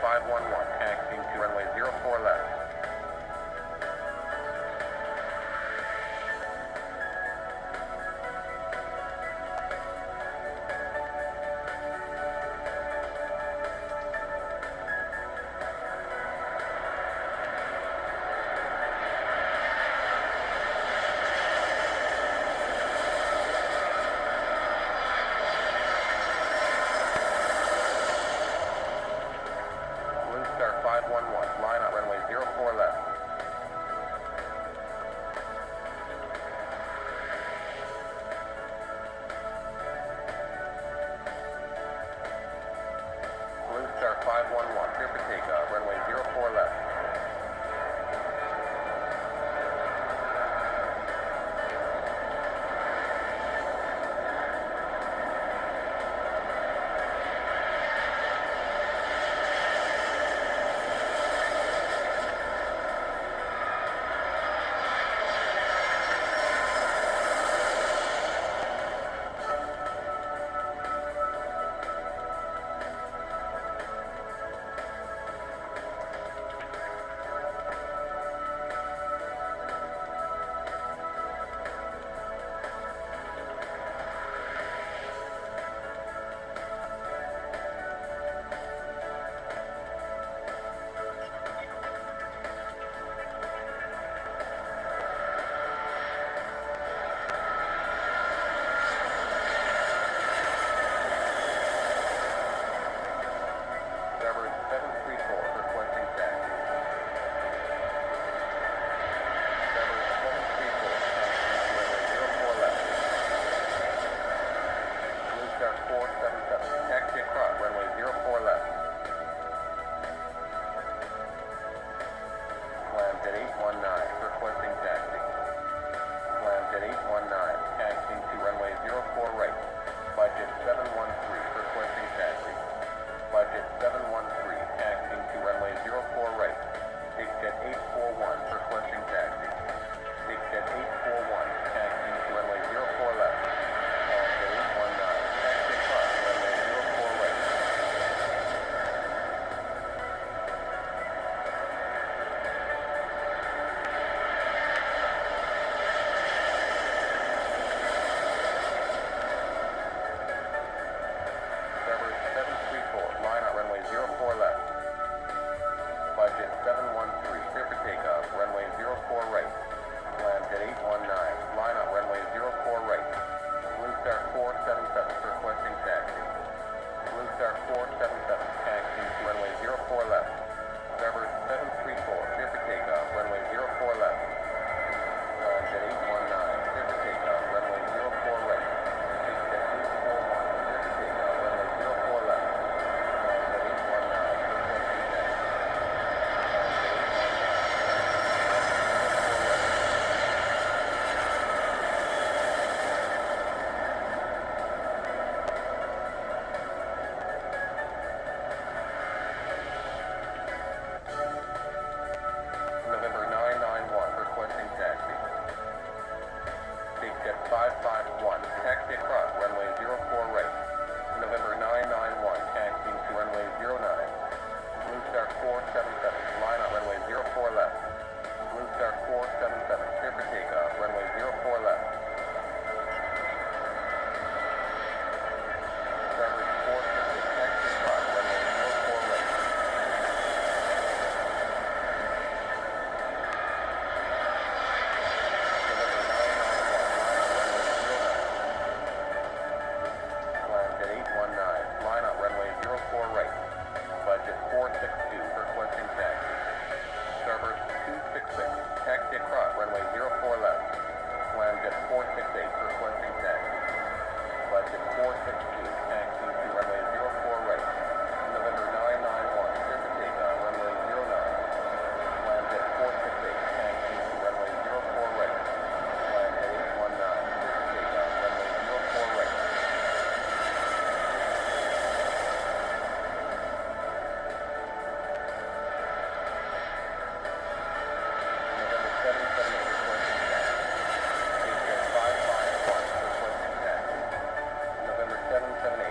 511, taxiing to runway 04 left. Star 511, line on runway 04 left. Blue Star 511, clear for takeoff, runway 04 left. Taxi across, runway 04 left. Slamjet 819, requesting taxi. Slamjet 819, taxiing to runway 04 right. Budget 713, requesting taxi. Budget 713, taxiing to runway 04 right. Bigjet 841, requesting taxi. Bigjet 841, taxiing to runway 04 left. Slamjet 819, taxi across, runway 04 right. Airbus 734, line on runway 04 left. Budget 713, clear for takeoff, runway 04 right. Slamjet 819, line on runway 04 right. Blue Star 477, requesting taxi. Blue Star 477, taxiing to runway 04 left. Airbus 734, clear for takeoff, runway 04 left. Slamjet 819, clear for takeoff, runway 04 right. Bigjet 841, clear for takeoff, runway 04 left. Slamjet 819, requesting taxi. November 991, requesting taxi. Bigjet 551, taxi across, runway 04 right. November 991, taxiing to runway 09. Blue Star 477, line on runway 04 left. Blue Star 477, clear for takeoff, runway 04 left. Airbus 466, taxi across, runway 04 right. Slamjet 819, line on runway 04 right. Budget 462, requesting taxi. Starburst 266, taxi across, runway 04 left. Slamjet 468, requesting taxi. Budget 462, taxiing to runway 04 right. November 991, clear for takeoff, runway 09. Slamjet 468, taxiing to runway 04 right. Slamjet 819, clear for takeoff, runway 04 right. November 778, requesting taxi. Bigjet 551, requesting taxi. November 778,